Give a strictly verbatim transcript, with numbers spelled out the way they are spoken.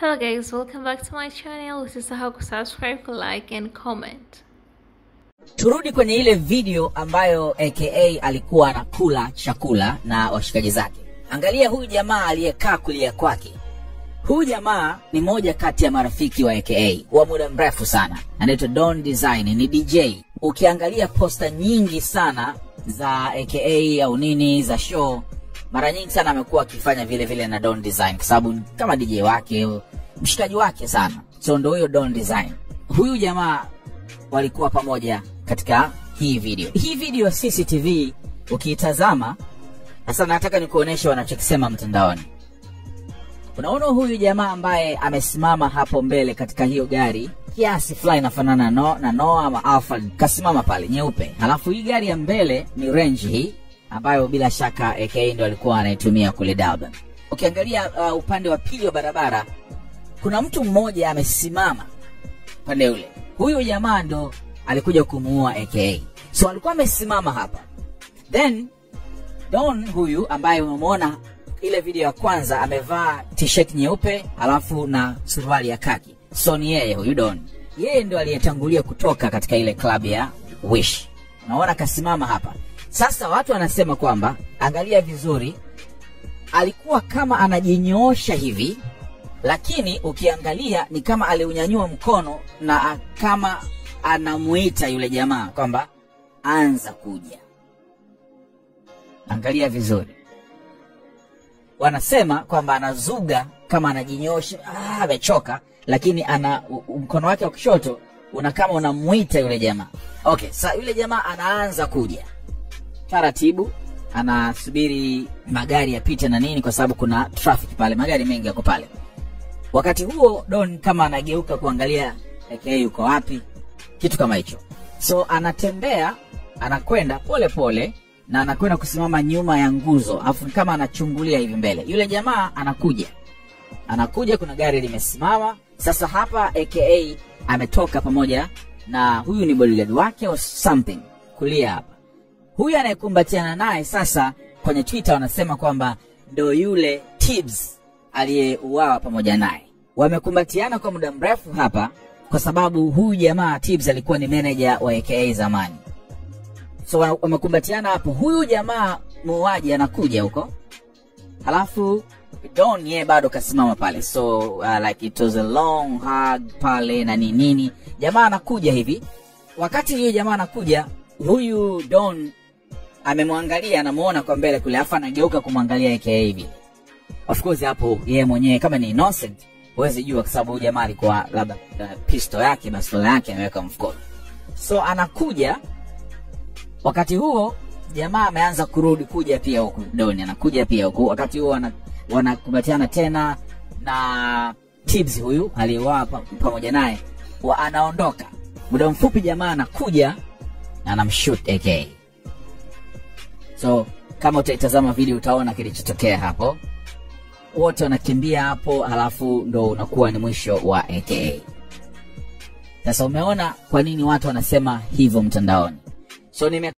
Hello guys, welcome back to my channel. Usisahau kusubscribe, like and comment. Turudi kwenye ile video ambayo aka alikuwa anakula chakula na washikaji zake. Angalia huyu jamaa aliyekaa kulia kwake. Huyu jamaa ni moja kati ya marafiki wa aka wa muda mrefu sana. Anaitwa Don Design, ni D J. Ukiangalia posta nyingi sana za aka au nini za show, mara nyingi sana amekuwa akifanya vile vile na Don Design kwa sababu kama D J wake, mshikaji wake sana. So ndio huyo Don Design. Huyu jamaa walikuwa pamoja katika hii video. Hii video C C T V ukiitazama, sasa nataka nikuoneshe wanachokisema mtandaoni. Unaona huyu jamaa ambaye amesimama hapo mbele katika hiyo gari, kiasi fulani inafanana no na Noah ama Alpha, kasimama pale nyeupe. Halafu hii gari ya mbele ni Range hii ambayo bila shaka aka ndio alikuwa anaitumia kule Durban. Ukiangalia uh, upande wa pili wa barabara kuna mtu mmoja amesimama pande ule. Huyu jamaa ndo alikuja kumuua aka. So alikuwa amesimama hapa. Then Don huyu ambaye umemuona ile video ya kwanza amevaa t-shirt nyeupe alafu na suruali ya kaki. So ni yeye huyu Don. Yeye ndo aliyetangulia kutoka katika ile club ya Wish. Unaona kasimama hapa. Sasa watu wanasema kwamba angalia vizuri, alikuwa kama anajinyoosha hivi, lakini ukiangalia ni kama aliunyanyua mkono na kama anamuita yule jamaa kwamba anza kuja. Angalia vizuri. Wanasema kwamba anazuga kama anajinyoosha, ah amechoka, lakini ana mkono wake wa kushoto una kama unamuita yule jamaa. Okay, sasa yule jamaa anaanza kuja. Taratibu anasubiri magari yapite na nini kwa sababu kuna traffic pale, magari mengi yako pale. Wakati huo Don kama anageuka kuangalia aka yuko wapi, kitu kama hicho. So anatembea, anakwenda pole pole na anakwenda kusimama nyuma ya nguzo, afu kama anachungulia hivi mbele. Yule jamaa anakuja. Anakuja, kuna gari limesimama. Sasa hapa aka ametoka pamoja na huyu ni bodyguard wake or something kulia hapa. Huyu anayekumbatiana naye sasa kwenye Twitter wanasema kwamba ndo yule Tibbs aliyeuawa pamoja naye. Wamekumbatiana kwa muda mrefu hapa kwa sababu huyu jamaa Tibbs alikuwa ni manager wa aka zamani. So wamekumbatiana hapo. Huyu jamaa mauwaji anakuja huko. Halafu Don yeye bado kasimama pale. So uh, like it was a long hug pale na nini nini. Jamaa anakuja hivi. Wakati huyu jamaa anakuja, huyu Don amemwangalia, anamuona kwa mbele kule, afa anageuka kumwangalia aka hivi. Of course hapo yeye mwenyewe kama ni innocent huwezi jua kwa sababu jamaa alikuwa labda uh, pistol yake, bastola yake ameweka mfukoni. So anakuja. Wakati huo jamaa ameanza kurudi kuja pia huku. Don anakuja pia huku. Wakati huo wanakumbatiana tena na Tibbs huyu aliyeuawa pamoja naye anaondoka. Muda mfupi jamaa anakuja na anamshoot aka. So kama utaitazama video utaona kilichotokea hapo. Wote wanakimbia hapo, halafu ndo unakuwa ni mwisho wa aka. Sasa umeona kwa nini watu wanasema hivyo mtandaoni. So nime